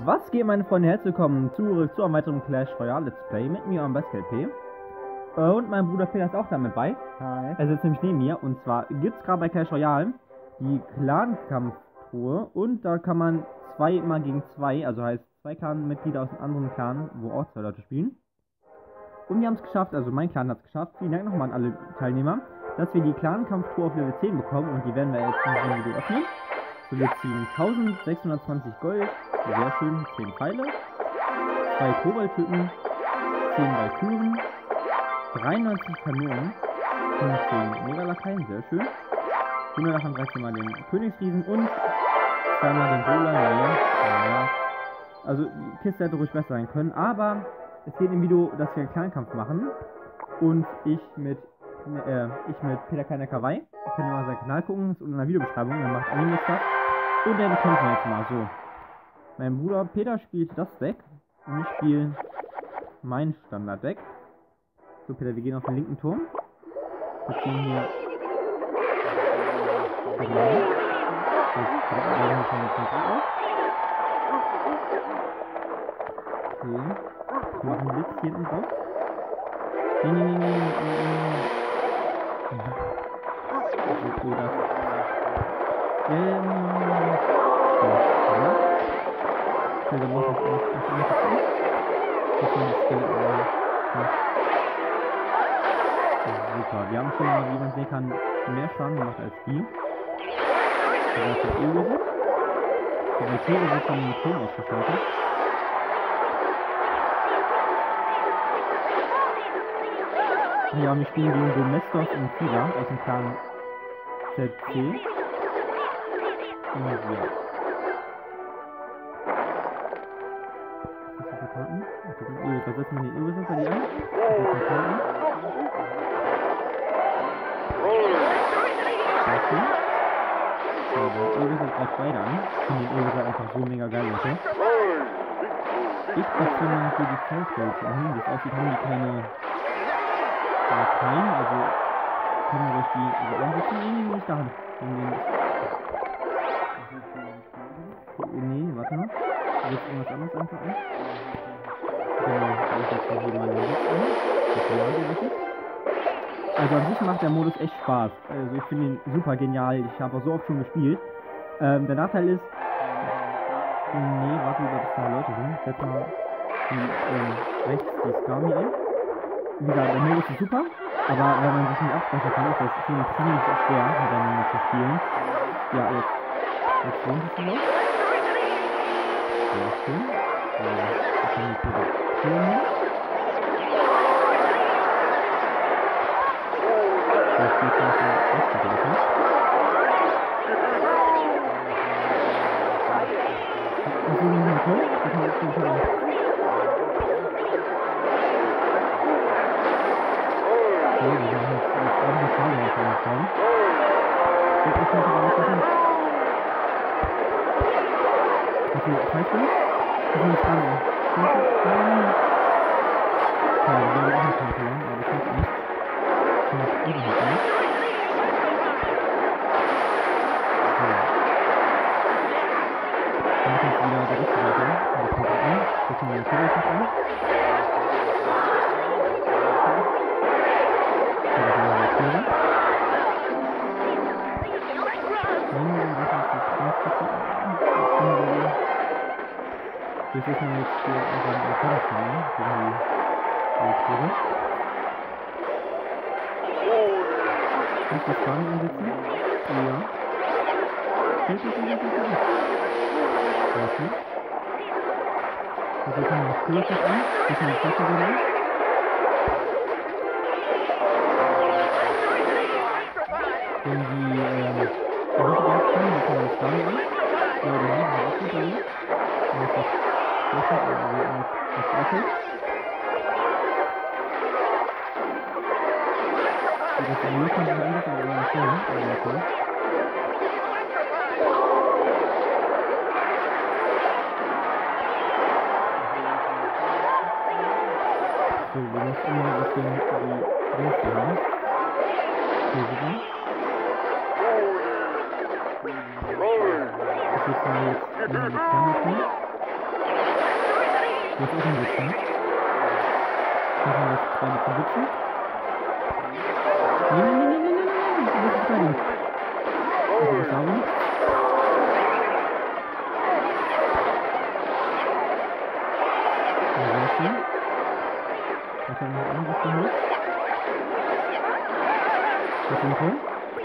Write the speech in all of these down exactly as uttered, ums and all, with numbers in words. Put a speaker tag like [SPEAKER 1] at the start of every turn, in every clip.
[SPEAKER 1] Was geht, meine Freunde? Herzlich willkommen zurück zu einem weiteren Clash Royale Let's Play mit mir am BestLP. Und mein Bruder Peter ist auch damit bei.
[SPEAKER 2] Hi.
[SPEAKER 1] Er sitzt nämlich neben mir. Und zwar gibt es gerade bei Clash Royale die Clan-Kampftruhe. Und da kann man zwei mal gegen zwei, also heißt zwei Clan-Mitglieder aus einem anderen Clan, wo auch zwei Leute spielen. Und wir haben es geschafft, also mein Clan hat es geschafft. Vielen Dank nochmal an alle Teilnehmer, dass wir die Clan-Kampftruhe auf Level zehn bekommen. Und die werden wir jetzt in diesem Video öffnen. So, wir ziehen eintausendsechshundertzwanzig Gold, sehr schön, zehn Pfeile, zwei Koboldhütten, zehn Valkyren, dreiundneunzig Kanonen, fünfzehn Megalakaien, sehr schön, hundertachtunddreißig mal den Königsriesen und zweimal den Bowler, naja, naja, also die Kiste hätte ruhig besser sein können, aber es geht im Video, dass wir einen Clankampf machen und ich mit, äh, ich mit Peter Keiner Kawaii, könnt ihr mal seinen Kanal gucken, ist unten in der Videobeschreibung, der macht Anime-Stuff. Und dann kämpfen wir jetzt mal so. Mein Bruder Peter spielt das Deck und ich spiele mein Standarddeck. So, Peter, wir gehen auf den linken Turm. Wir ziehen hier. Okay. Wir machen Blitz hier hinten drauf. Nee, nee, nee, nee, nee, nee. Okay, das. Ähm. So, ja. Okay, dann muss ich das nicht angucken. Das man das Skill, äh, ja. Super, wir haben schon mal, wie man sehen kann, mehr Schaden gemacht als die. Das ist das E-Wizard. Die Valkyrie wird von dem Turm ausgeschaltet. Ja, wir spielen gegen Domestos und Kira aus dem Clan Z C. Und ja. Was ist das für Karten? Okay, da setzen wir die Ölwissenschaft bei die an. Das ist die Karten. Okay. So, der Ölwissenschaft greift beide an. Ich finde den Ölwissenschaft einfach so mega geil, Leute. Ich platziere mal für die Felsbolzen hin. Wie es aussieht, haben die keine Kein, also können wir durch die also ansetzen. Nee, nicht daran. Nee, warte mal. Jetzt irgendwas anderes einfach an. Genau, ich setze hier mal den Blitz an. Das war ja richtig. Also an sich macht der Modus echt Spaß. Also ich finde ihn super genial. Ich habe auch so oft schon gespielt. Ähm, der Nachteil ist. Nee, warte mal, dass da Leute sind. Setz mal die, ähm, rechts die Skami ein. Wie gesagt, der Modus ist super, aber wenn man sich nicht absprechen kann, ist das schon ziemlich schwer, miteinander zu spielen. Ja, jetzt. Jetzt lohnt es sich noch. Sehr schön. Also, ich kann die Position hin. Da steht zum Beispiel rechts vergessen. Was will ich noch tun? Das ist jetzt schon toll. Okay, wir haben jetzt ordentlich Schaden bekommen. Das ist nicht aber was. Okay, weißt du? Das ist nicht dran. Nein. Okay, wir haben auch eine Karte lang, aber das macht nichts. Das macht überhaupt nichts. So. Dann ist jetzt wieder der richtige Seite. Das kommt an. Das machen wir jetzt wieder nicht an. Das ist mir jetzt hier einfach ein Kampfmann gegen die Tiere. Kannst du das Spanien einsetzen? Ja. Steht das nicht? Weiß nicht. Das ist noch das Kühlschiff an. Das ist noch die Flasche dabei. Wenn die, ähm, die Leute kommen, dann kann man das Spanien an. Ja, die haben wir auch gut dabei. Und das ist das ist also das Auto. Die das am Löwen kann man aber nicht schön, aber okay. So, wir müssen immer auf den die Dings hier haben. Okay, super. Ich jetzt mal jetzt in die Kamera tun. Jetzt auch ein Blitzen. Machen wir jetzt zwei Blitzen Blitzen. Nein, nein, nein, nein, nein, nein, nein, das ist fertig. Also was sagen wir? Ja, sehr schön. Was haben wir noch anderes geholt? Was ist ein Tor?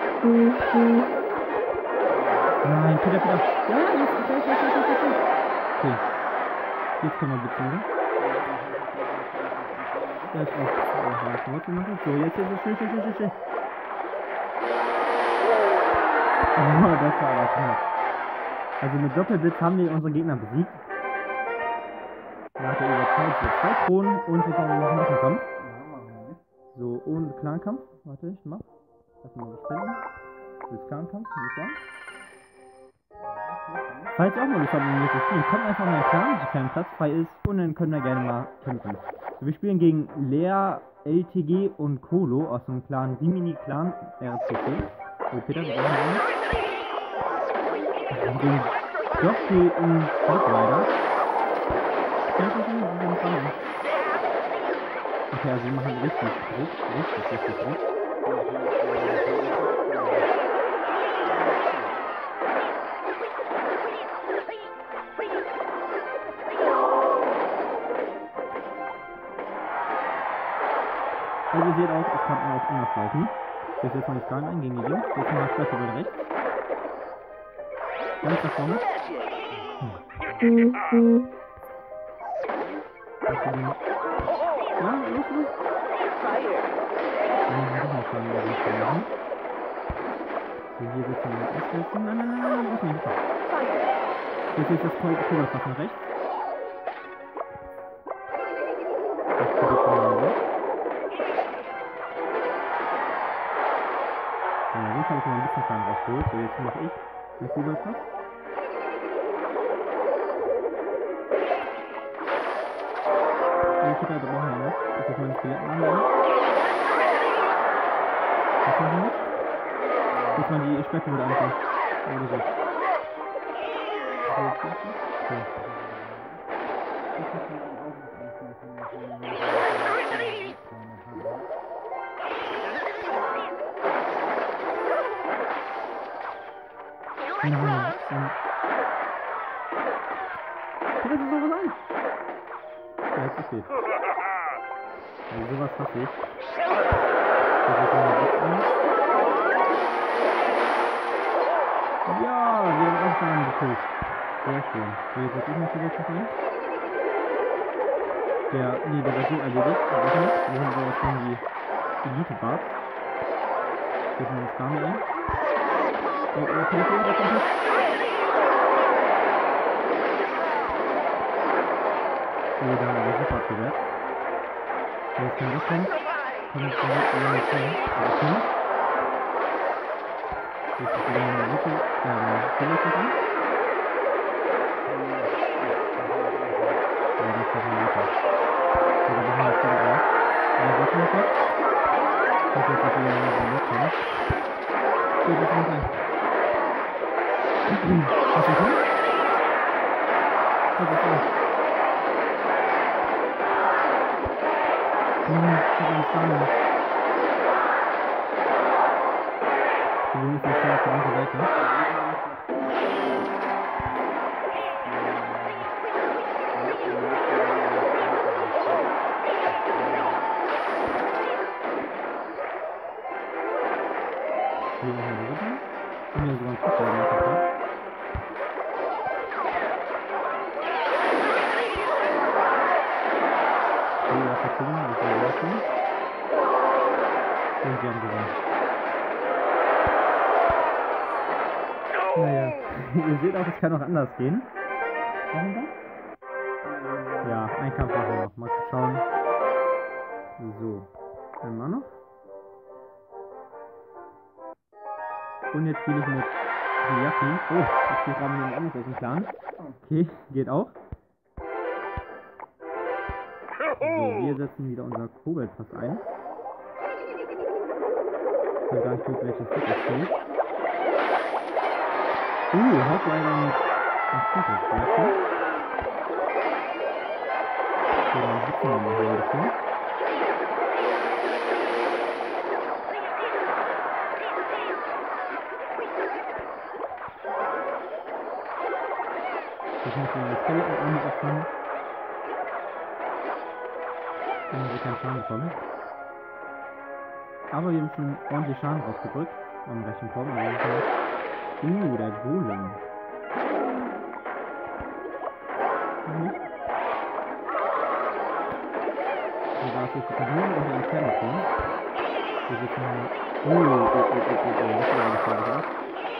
[SPEAKER 1] Nein, Peter, Peter. Ja, jetzt, jetzt, jetzt, jetzt, jetzt, jetzt. Okay. Jetzt können wir blitzen, oder? Ja, ist auch. Oh, was wollte ich machen? So, jetzt, jetzt, jetzt, schnell, schnell, schnell, schnell. Oh, das war aber knapp. Also mit Doppelblitz haben wir unsere Gegner besiegt. Nach der Überzeit für zwei Kronen und wir kommen noch einen Kampf. So, ohne Clankampf. Warte, ich mach. Lass mal spenden. Das ist Clankampf, würde ich sagen. Falls ihr auch mal Lust habt, mit mir zu spielen, kommt einfach in meinen Clan, sofern Platz frei ist, und dann können wir gerne mal kämpfen. So, wir spielen gegen Lea, L T G und Kolo aus dem Clan Rimini Clan R C C. So, Peter, wir brauchen einen. Den Jockey und Halbrider. Okay, also wir machen richtig Druck, richtig, richtig Druck. Also ihr seht auch, es kann auch anders laufen. Jetzt setzen wir das Garn ein gegen die Links, jetzt mal Sprecher über rechts. Ganz nach vorne. Hm. Ja, los, los. So, hier setzen wir das S-Setzen. Nein, nein, nein, nein, los nicht. Jetzt ist das Kobold fast nach rechts. Das Kobold von der Seite. Ja, jetzt habe ich mal ein bisschen Schaden rausgeholt. So, jetzt mache ich den Kobold fast. Da brauchen wir noch. Das ist mein Skeletten. Was machen wir noch? Dass man die Specken wieder anfängt. Oder so. Okay. Nein. Das ist sowas an. Ja, jetzt ist es. Also sowas hasse ich. Das ist eine Blitzen. Ja, wir haben auch schon einen gepusht. Sehr schön. So, jetzt setze ich noch wieder zu rein. Der, nee, der wird so erledigt. Ich weiß nicht. Wir haben sowas von die Elite-Bart. Setzen wir uns da mal ein. Oh, oh, Telefon, da kommt es. Oh, da haben wir super abgewehrt. So, jetzt kann das kommen. Kann ich direkt wieder nicht hin. Okay. Jetzt ist wieder eine Lücke. Ja, dann stelle ich das an. Ja, das ist eine Lücke. So, dann machen wir das wieder auf. Ja, warte mal kurz. Ich hoffe, dass wir wieder eine Lücke haben. So, das muss sein. Was ist das? Was ist das? Nein, ich hab uns gar nicht. So, wir müssen schnell auf die andere Seite. Hier machen wir rüber. Und hier sogar ein Fußball gemacht. Und wir haben gewonnen. Naja, ihr seht auch, es kann auch anders gehen. Machen wir? Ja, einen Kampf machen wir noch. Mal schauen. So, einmal noch. Und jetzt spiele ich mit Yaki. Oh, ich spiele gerade mit jemand anderes aus dem Clan. Okay, geht auch. So, wir setzen wieder unser Kobold-Pass ein. Ich weiß gar nicht, welches Stück das spielt. Uh, Hauptleiter mit dem Friedrich. schwitzen wir mal hier ein bisschen. Ich muss den Skeleton einmal opfern. Damit wir keinen Schaden bekommen. Aber wir haben schon ordentlich Schaden rausgedrückt. Am rechten Korb. Uh, der Golem. Mhm. So, da ist jetzt die Kanone und der Inferno. Wir sitzen hier. Oh, oh, oh, oh, oh, oh, das sieht eigentlich fertig aus.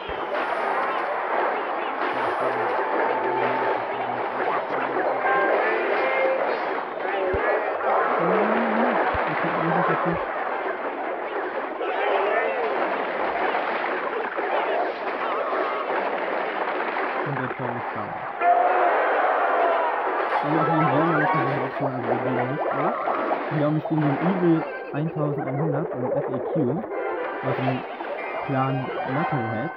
[SPEAKER 1] Und der Turm ist da. Und noch einen Raum müssen wir auch schon, also wir gehen nicht auf. Wir haben gegen den Evil elfhundert und F A Q aus dem Clan Metalheads.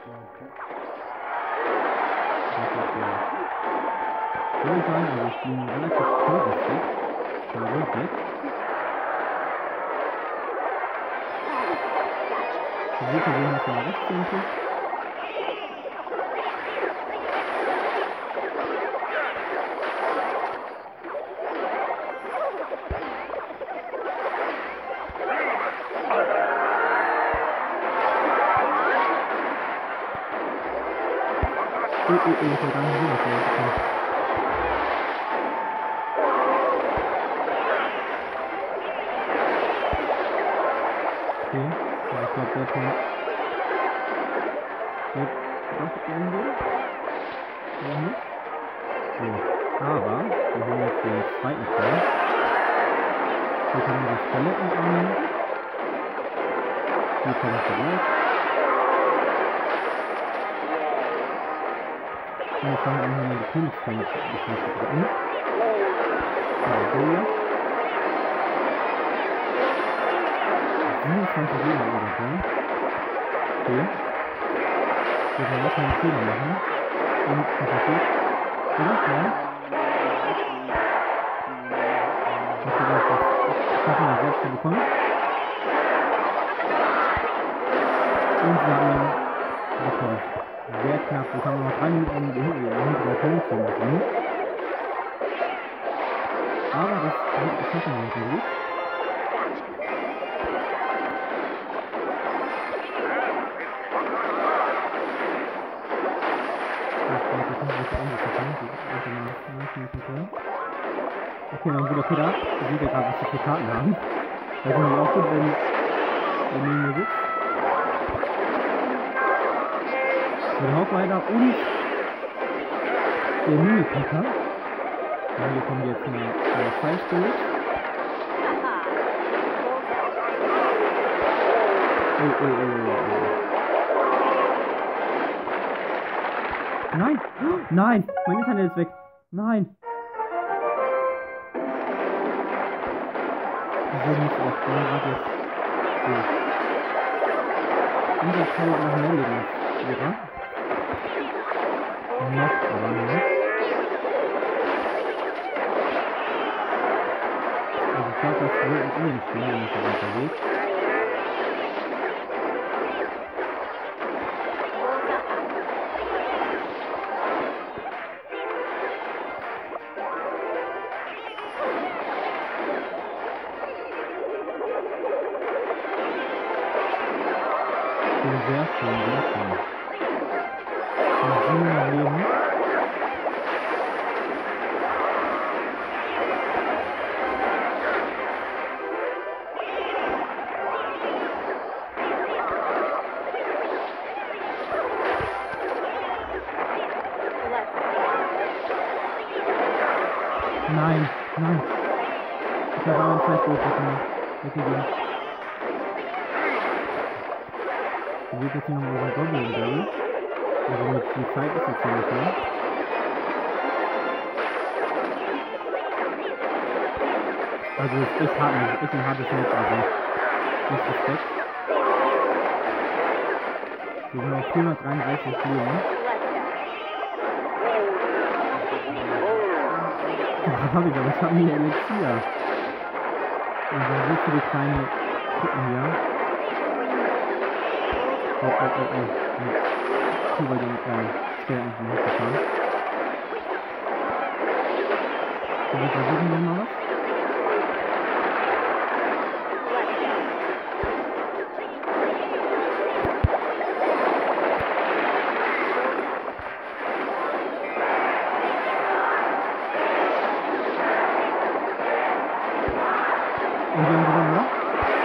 [SPEAKER 1] Ich würde sagen, also ich bin relativ vorsichtig. Verrückt jetzt. Wir versuchen das mal rechts zu machen. Oh, oh, oh, ich will gar nicht sehen, was wir jetzt kommen. Okay, also ich glaube, der Punkt wird doch irgendwie. Oder nicht? So, aber wir haben jetzt den zweiten Teil. Hier können wir das Skeleton annehmen. Hier kommen wir zurück. Und jetzt fangen wir an, hier die Königsteine zu drücken. So, hier. siebenundzwanzig Leben ungefähr. Okay. Wir können jetzt mal einen Fehler machen. Und was passiert? Oder? Ja. Ich hoffe, dass das schaffen wir selbst zu bekommen. Und wir haben ihn bekommen. Sehr knapp. Jetzt haben wir noch drei Minuten, um die hintere Turm zu besiegen. Aber das schaffen wir natürlich. Okay, mein Bruder Peter sieht ja gerade, was wir für Karten haben. Da sind wir auch gut, wenn er neben mir sitzt. Der Hauptleiter und der Mini-Packer. Ja, hier kommen jetzt eine, eine Fallspiel. Oh, oh, oh, oh. Nein! Oh, nein! Mein Internet ist weg! Nein! Ich will nicht auf den Rad jetzt. So. Unser Teil noch mehr Lebensführer. Noch, aber nicht. Also ich glaube, das wird ein Unentschieden, wenn ich da weitergeht. Sehr schön, sehr schön. Und sieben Leben. Nein, nein. Ich habe einen Zeitbild gemacht. Weggegeben. Wir wird jetzt hier noch unseren Goblin Barrel. Also mit viel Zeit ist jetzt hier nicht mehr. Also es ist echt hart, es ist echt ein hartes Match, also nicht Respekt. Wir sind auf vierhundertdreiunddreißig Leben. habe ich, aber ich habe mir Elixier. Und da sind so viele kleine Truppen hier. Oh, oh, oh, oh. Cool, bei den, äh, Skeletten sind hochgefahren. So, wir versuchen nochmal was. Und wir haben gewonnen, oder?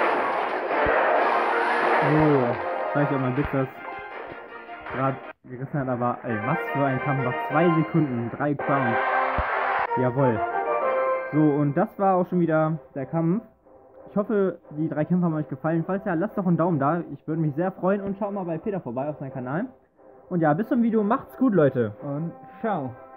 [SPEAKER 1] So, ich weiß nicht, ob mein Blitz das gerade gerissen hat, aber ey, was für ein Kampf. Nach zwei Sekunden, drei Crowns. Jawohl. So, und das war auch schon wieder der Kampf. Ich hoffe, die drei Kämpfe haben euch gefallen. Falls ja, lasst doch einen Daumen da. Ich würde mich sehr freuen und schaut mal bei Peter vorbei auf seinem Kanal. Und ja, bis zum Video. Macht's gut, Leute.
[SPEAKER 2] Und ciao.